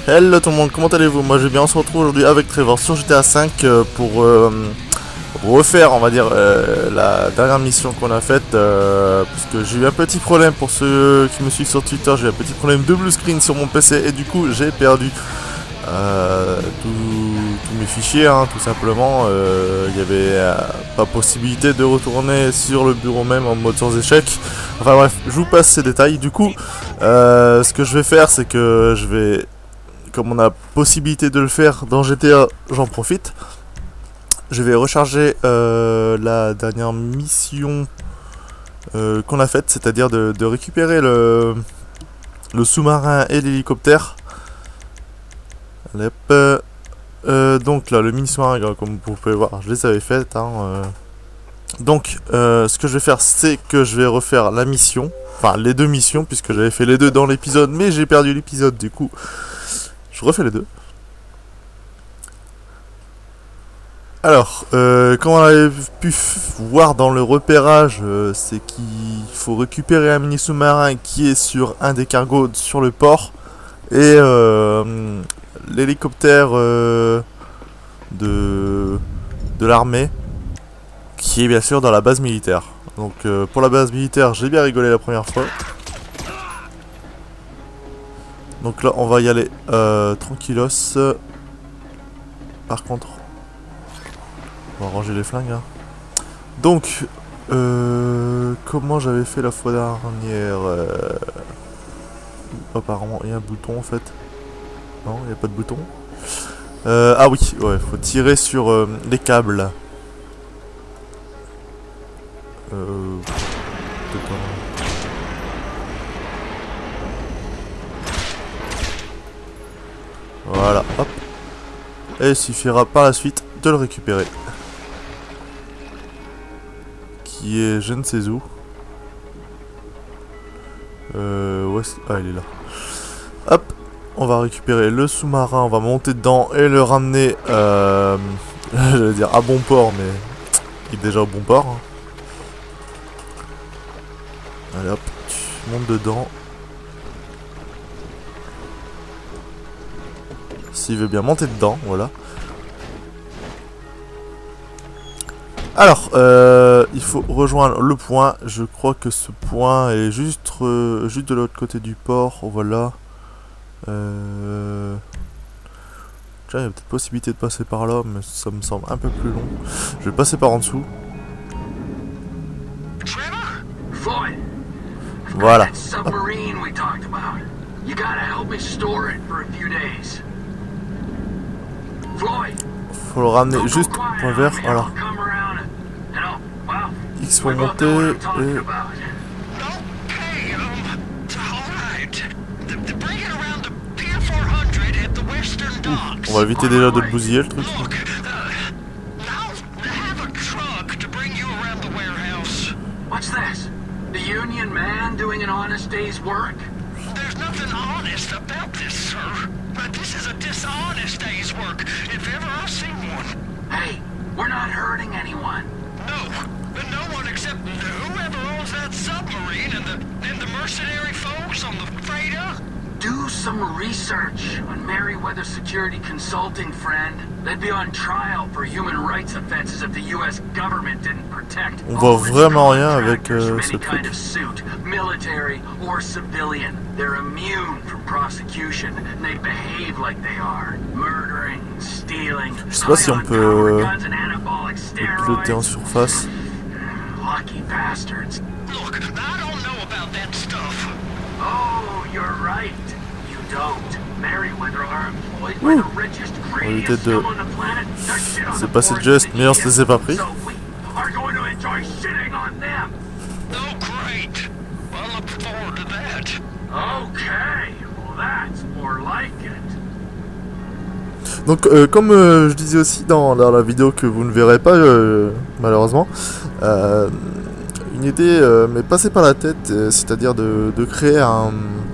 Hello tout le monde, comment allez-vous? Moi je vais bien, on se retrouve aujourd'hui avec Trevor sur GTA 5 pour refaire, on va dire, la dernière mission qu'on a faite, parce que j'ai eu un petit problème, pour ceux qui me suivent sur Twitter, j'ai eu un petit problème de blue screen sur mon PC et du coup j'ai perdu tous mes fichiers, hein, tout simplement. Il n'y avait pas possibilité de retourner sur le bureau même en mode sans échec. Enfin bref, je vous passe ces détails. Du coup, ce que je vais faire, c'est que je vais, comme on a possibilité de le faire dans GTA, j'en profite. Je vais recharger la dernière mission qu'on a faite, c'est-à-dire de récupérer le sous-marin et l'hélicoptère. Donc là, le mini sous-marin, comme vous pouvez voir, je les avais faites. Donc, ce que je vais faire, c'est que je vais refaire la mission, enfin les deux missions, puisque j'avais fait les deux dans l'épisode, mais j'ai perdu l'épisode, du coup, je refais les deux. Alors, comme on avait pu voir dans le repérage, c'est qu'il faut récupérer un mini sous-marin qui est sur un des cargos sur le port, et l'hélicoptère de l'armée, qui est bien sûr dans la base militaire. Donc pour la base militaire, j'ai bien rigolé la première fois. Donc là, on va y aller tranquillos. Par contre, on va ranger les flingues. Hein. Donc, comment j'avais fait la fois dernière apparemment, il y a un bouton en fait. Non, il n'y a pas de bouton. Ah oui, ouais, faut tirer sur les câbles. Voilà, hop. Et il suffira par la suite de le récupérer. Qui est je ne sais où. Ouais, ah, il est là. Hop, on va récupérer le sous-marin, on va monter dedans et le ramener, j'allais dire à bon port, mais il est déjà au bon port. Hein. Allez hop, tu montes dedans. S'il veut bien monter dedans, voilà. Alors, il faut rejoindre le point. Je crois que ce point est juste de l'autre côté du port. Voilà. Tiens, il y a peut-être possibilité de passer par là, mais ça me semble un peu plus long. Je vais passer par en dessous. Voilà. Faut le ramener juste point vert, voilà. X pour monter et... On va éviter déjà de le bousiller le truc. What's this? The union man doing an honest day's work? There's nothing honest about this, sir. But this is a dishonest day's work, if ever I've seen one. Hey, we're not hurting anyone. No, but no one except whoever owns that submarine and the mercenary folks on the freighter. Do some research on Merryweather Security Consulting, friend. They'd be on trial for human rights offenses if the US government didn't protect. On voit vraiment rien avec ce truc. Military or civilian. They're immune from prosecution and they behave like they are. Murdering, stealing. Je sais pas si on peut piloter en surface. Lucky bastards. Look, I don't know about that stuff. Oh, you're right. You don't. Merryweather are employed by the richest, greediest scum on the planet. C'est passé de geste, mais on se les a pas pris. So we are going to enjoy shitting on them. Oh, great. I look forward to that. Okay. Well, that's more like it. Donc, comme je disais aussi dans la vidéo que vous ne verrez pas, malheureusement, une idée m'est passée par la tête, c'est-à-dire de créer un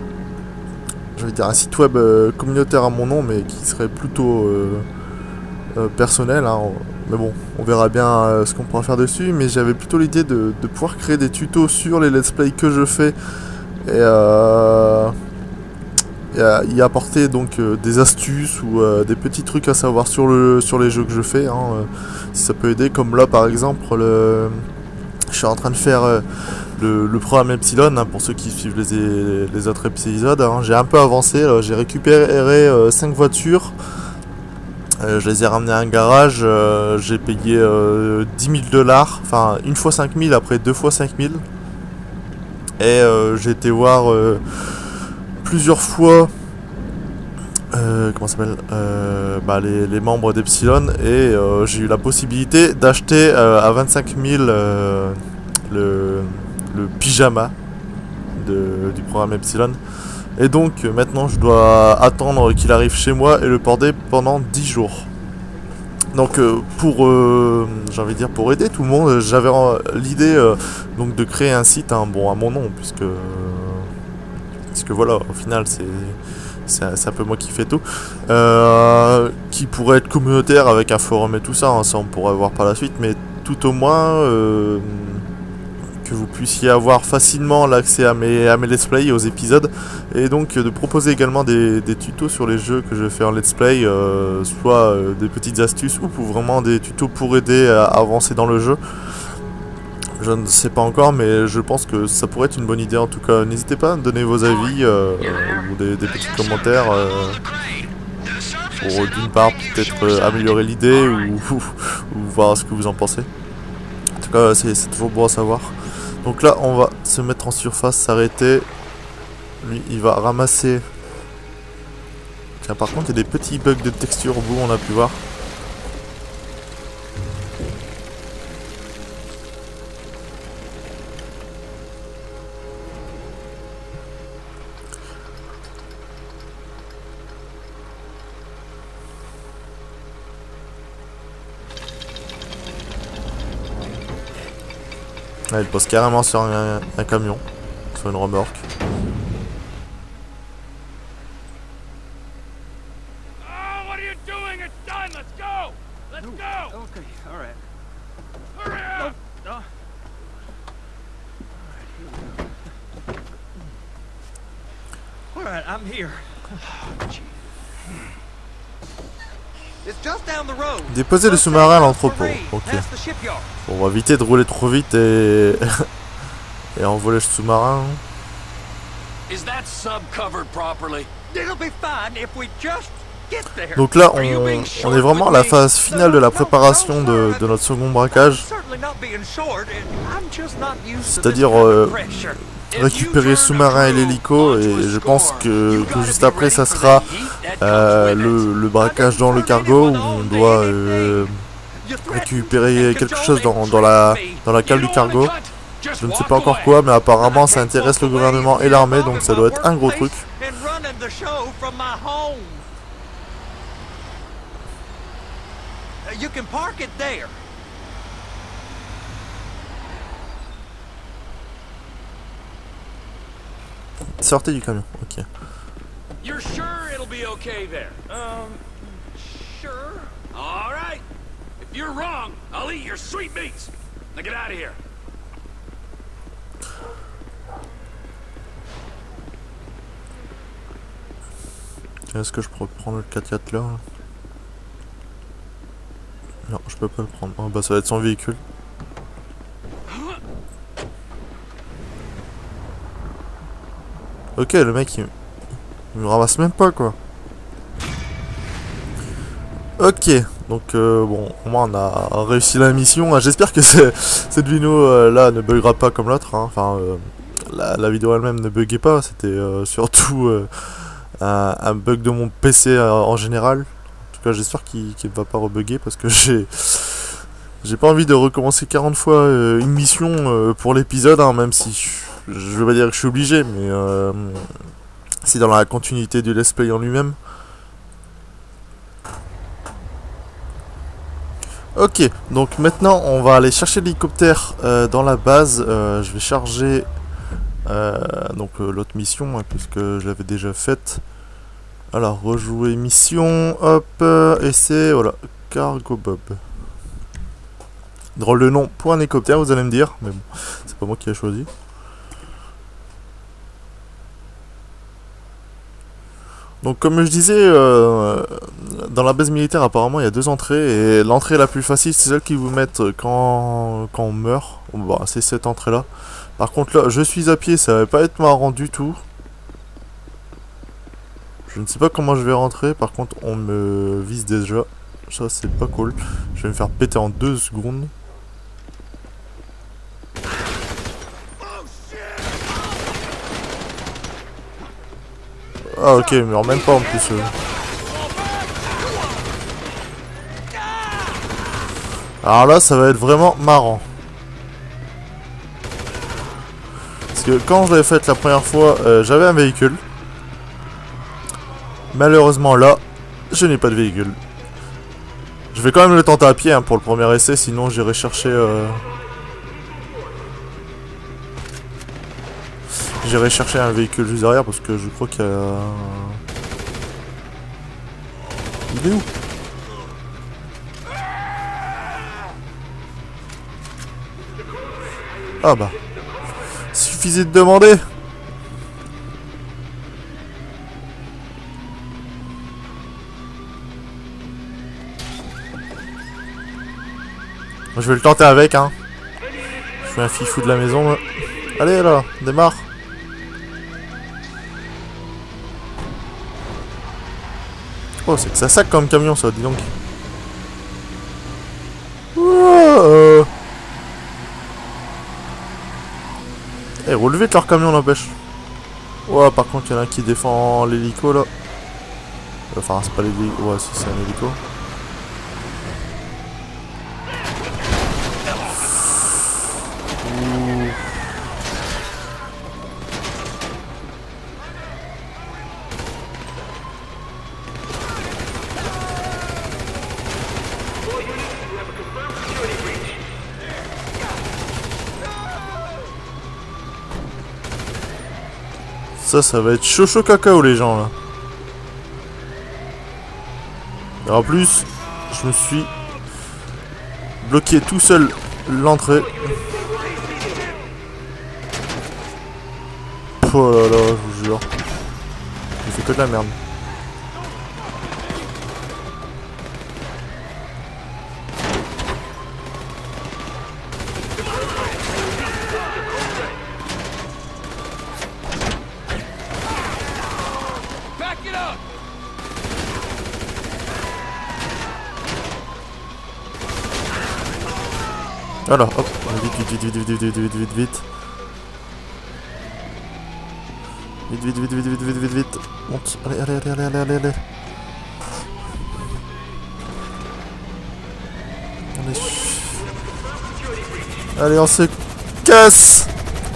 site web communautaire à mon nom, mais qui serait plutôt personnel. Hein. Mais bon, on verra bien ce qu'on pourra faire dessus. Mais j'avais plutôt l'idée de pouvoir créer des tutos sur les let's play que je fais. Et y apporter donc des astuces ou des petits trucs à savoir sur les jeux que je fais, hein, si ça peut aider. Comme là par exemple, je suis en train de faire le programme Epsilon, hein, pour ceux qui suivent les autres épisodes. Hein. J'ai un peu avancé, j'ai récupéré 5 voitures. Je les ai ramenées à un garage, j'ai payé 10 000 $, enfin une fois 5 000, après 2 fois 5 000. Et j'ai été voir plusieurs fois comment ça s'appelle, les membres d'Epsilon, et j'ai eu la possibilité d'acheter à 25 000 le pyjama du programme Epsilon. Et donc maintenant je dois attendre qu'il arrive chez moi et le porter pendant 10 jours. Donc j'ai envie de dire, pour aider tout le monde, j'avais l'idée donc de créer un site, hein, bon, à mon nom, puisque voilà, au final c'est un peu moi qui fais tout, qui pourrait être communautaire avec un forum et tout ça, hein, ça on pourrait voir par la suite, mais tout au moins que vous puissiez avoir facilement l'accès à mes let's play, aux épisodes, et donc de proposer également des tutos sur les jeux que je fais en let's play, soit des petites astuces ou pour vraiment des tutos pour aider à avancer dans le jeu. Je ne sais pas encore, mais je pense que ça pourrait être une bonne idée. En tout cas, n'hésitez pas à me donner vos avis ou des petits commentaires pour d'une part peut-être améliorer l'idée ou voir ce que vous en pensez. En tout cas, c'est toujours bon à savoir. Donc là, on va se mettre en surface, s'arrêter. Lui, il va ramasser. Tiens, par contre, il y a des petits bugs de texture au bout, on a pu voir. Là, il pose carrément sur un camion, sur une remorque. Déposer le sous-marin à l'entrepôt. Ok. Bon, on va éviter de rouler trop vite et envoler le sous-marin. Donc là, on est vraiment à la phase finale de la préparation de notre second braquage. C'est-à-dire récupérer le sous-marin et l'hélico, et je pense que juste après ça sera le braquage dans le cargo, où on doit récupérer quelque chose dans la cale du cargo. Je ne sais pas encore quoi, mais apparemment ça intéresse le gouvernement et l'armée, donc ça doit être un gros truc. Sortez du camion, ok. You're sure it'll be okay there? Sure. All right. If you're wrong, I'll eat your sweet meats. Now get out of here. Est-ce que je pourrais prendre le 4x4 là? Non, je peux pas le prendre. Oh, bah ça va être son véhicule. Ok, le mec il me ramasse même pas, quoi. Ok, donc bon, au moins on a réussi la mission. J'espère que cette vidéo là ne buggera pas comme l'autre, hein. Enfin, la vidéo elle-même ne buguait pas, c'était surtout un bug de mon PC en général. En tout cas, j'espère qu'il ne va pas rebugger, parce que j'ai pas envie de recommencer 40 fois une mission pour l'épisode, hein, même si je veux pas dire que je suis obligé, mais c'est dans la continuité du let's play en lui-même. Ok, donc maintenant on va aller chercher l'hélicoptère dans la base. Je vais charger donc l'autre mission, hein, puisque je l'avais déjà faite. Alors, rejouer mission, hop, et c'est, voilà, Cargo Bob. Drôle de nom pour un hélicoptère, vous allez me dire, mais bon, c'est pas moi qui ai choisi. Donc comme je disais, dans la base militaire apparemment il y a 2 entrées et l'entrée la plus facile c'est celle qu'ils vous mettent quand on meurt. Bon, c'est cette entrée là. Par contre là je suis à pied, ça va pas être marrant du tout. Je ne sais pas comment je vais rentrer, par contre on me vise déjà. Ça c'est pas cool. Je vais me faire péter en 2 secondes. Ah ok, mais même pas en plus. Alors là, ça va être vraiment marrant. Parce que quand je l'avais fait la première fois, j'avais un véhicule. Malheureusement là, je n'ai pas de véhicule. Je vais quand même le tenter à pied hein, pour le premier essai, sinon j'irai chercher... J'irai chercher un véhicule juste derrière parce que je crois qu'il y a... Il est où? Ah bah. Suffisait de demander. Je vais le tenter avec hein. Je fais un fifou de la maison là. Allez là, démarre. Oh, c'est que ça sac comme camion, ça, dis donc. Eh, roule vite leur camion, n'empêche. Ouais, par contre, il y en a un qui défend l'hélico, là. Enfin, c'est pas l'hélico. Ouais, si, c'est un hélico. Ça va être chaud cacao les gens là. Et en plus, je me suis bloqué tout seul l'entrée. Oh là là, je vous jure. J'ai fait que de la merde. Voilà, hop, vite. Vite. Monte, allez. Allez, on se casse.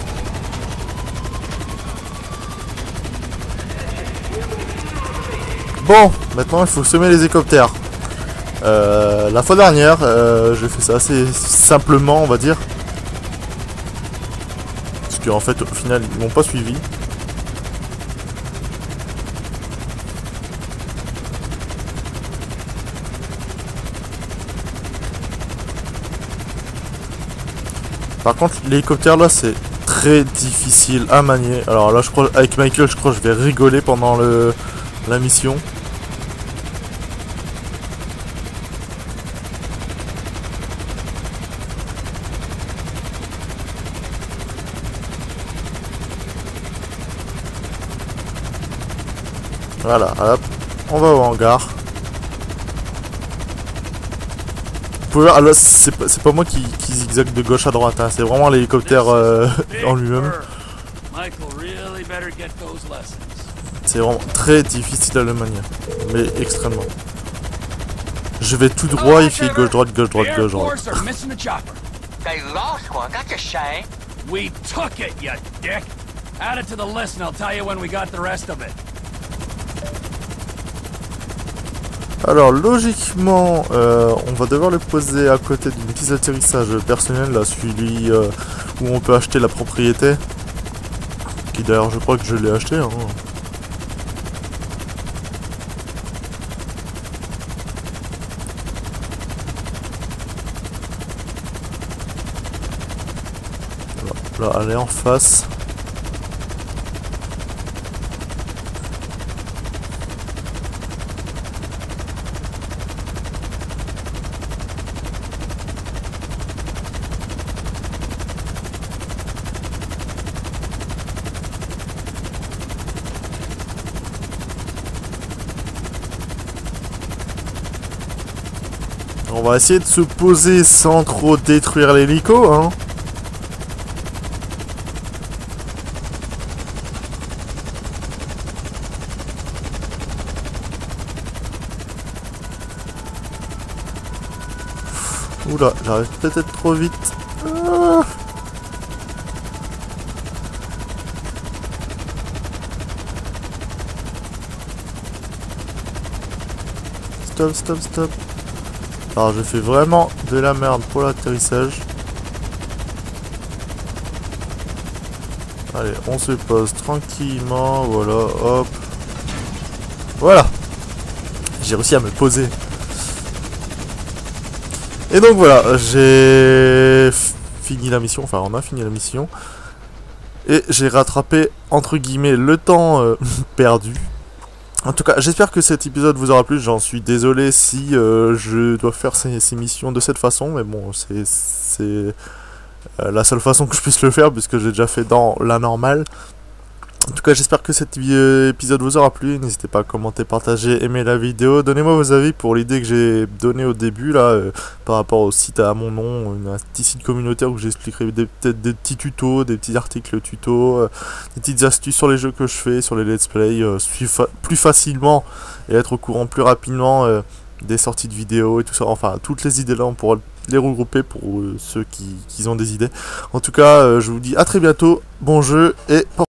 Bon, maintenant il faut semer les hélicoptères. La fois dernière, j'ai fait ça assez simplement, on va dire. Parce qu'en fait, au final, ils m'ont pas suivi. Par contre, l'hélicoptère là, c'est très difficile à manier. Alors là, je crois, avec Michael, je crois que je vais rigoler pendant la mission. Voilà, hop, on va au hangar. Alors, c'est pas moi qui zigzague de gauche à droite, hein. C'est vraiment l'hélicoptère en lui-même. C'est vraiment très difficile à le manier, mais extrêmement. Je vais tout droit, il fait gauche droite. They lost one. That's a shame. We took it, you dick. Add it to the list and I'll tell you when we got the rest of it. Alors logiquement, on va devoir le poser à côté d'une piste d'atterrissage personnelle, là, celui où on peut acheter la propriété. Qui d'ailleurs je crois que je l'ai acheté. Hein. Voilà, là, elle est en face. On va essayer de se poser sans trop détruire l'hélico, hein. Oula, j'arrive peut-être trop vite. Ah. Stop, stop, stop. Alors je fais vraiment de la merde pour l'atterrissage. Allez, on se pose tranquillement, voilà, hop. Voilà. J'ai réussi à me poser. Et donc voilà, j'ai fini la mission, enfin on a fini la mission. Et j'ai rattrapé, entre guillemets, le temps perdu. En tout cas, j'espère que cet épisode vous aura plu. J'en suis désolé si je dois faire ces missions de cette façon. Mais bon, c'est la seule façon que je puisse le faire, puisque j'ai déjà fait dans la normale. En tout cas, j'espère que cet épisode vous aura plu. N'hésitez pas à commenter, partager, aimer la vidéo. Donnez-moi vos avis pour l'idée que j'ai donnée au début, là, par rapport au site à mon nom, un petit site communautaire où j'expliquerai peut-être des petits tutos, des petits articles tutos, des petites astuces sur les jeux que je fais, sur les let's play, suivre plus facilement et être au courant plus rapidement des sorties de vidéos et tout ça. Enfin, toutes les idées là, on pourra les regrouper pour ceux qui ont des idées. En tout cas, je vous dis à très bientôt, bon jeu et